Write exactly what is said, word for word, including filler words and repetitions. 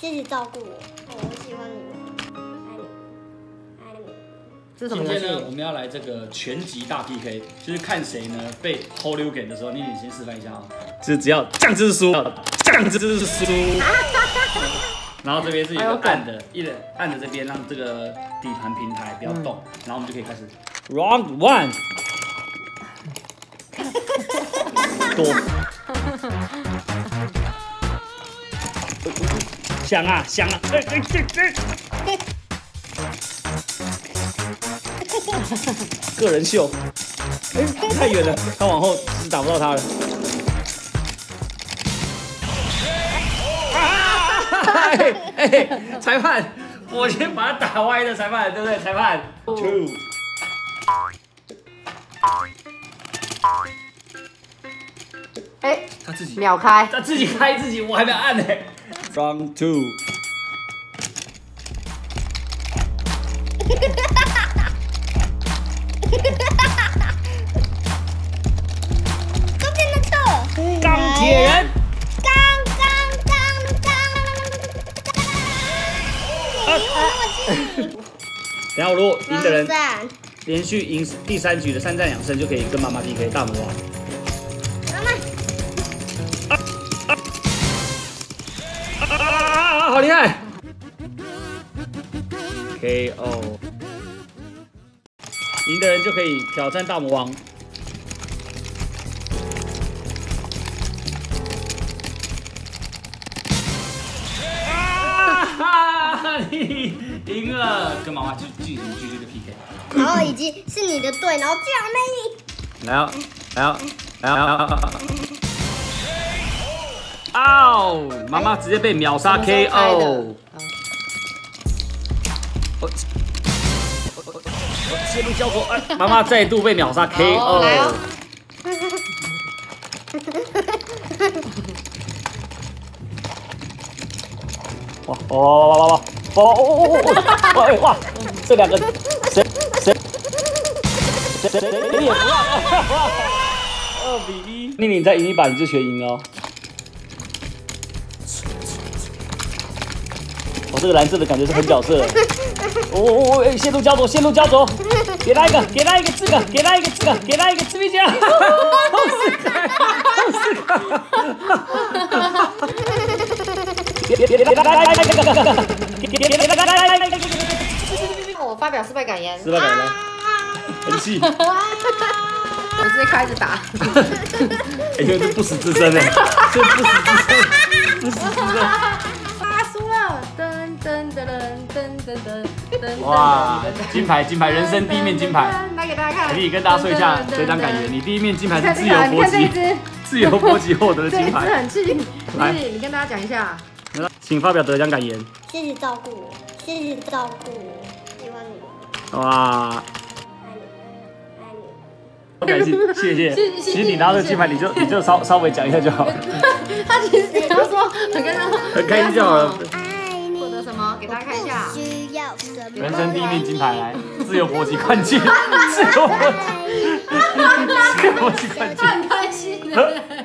谢谢照顾我，我喜欢你们，爱你们，爱你们。 这是什么游戏？ 今天呢，我们要来这个拳击大 P K， 就是看谁呢被 Holyugen 的时候，你先示范一下啊，就是只要这样子输，这样子输。然后这边是有一个按的，一人按着这边，让这个底盘平台不要动，然后我们就可以开始 Round One。多。想啊想啊，哎哎哎哎！个人秀，哎，太远了，他往后是打不到他了。哎哎，裁判，我先把他打歪的，裁判，对不对？裁判 ，two。 哎， 他自己秒开， 他自己开自己，我还没按呢。Round two。 中间的车， 钢铁人。 钢钢钢钢。 等下，如果赢的人三， 连续赢第三局的三战两胜，就可以跟妈妈 P K 大魔王。 妈妈。 啊，好厉害 ！K O， 赢的人就可以挑战大魔王。啊哈！你赢了，跟妈妈去进行继续的 P K。 然后已经是你的队，然后居然没你。 来哦，来哦，来哦！来哦！哦，妈妈直接被秒杀 K O。陷入焦灼，哎，妈妈再度被秒杀 K O。 来哦。 哇哇哇哇哇哇哇哇哇哇！这两个谁谁谁谁谁也不让！二比一，妮妮你再赢一把你就全赢了哦。我这个蓝色的感觉是很角色的。哦哦哦！陷入焦灼，陷入焦灼，给他一个，给他一个这个，给他一个这个，给他一个吃皮酱。好死开，好死开。 我发表失败感言。 失败感言，很气。 我直接开始打。 哎呦，这不死之身哎，这不死之身，不死之身。 啊，输了！噔噔噔噔噔噔噔。 哇，金牌金牌，人生第一面金牌。 拿给大家看。 可以跟大家说一下得奖感言，你第一面金牌是自由搏击，自由搏击获得的金牌。 这很气。 来， 你跟大家讲一下。 请发表得奖感言。 谢谢照顾我，谢谢照顾我，喜欢你们， 哇， 爱你们，爱你们。 感谢谢谢。其实你拿着金牌，你就你就稍稍微讲一下就好了。 他其实只要说很跟他很开心就好了。 爱你。 获得什么？给大家看一下。 需要什么？ 人生第一面金牌来，自由搏击冠军，自由搏击，自由搏击冠军。 很开心的。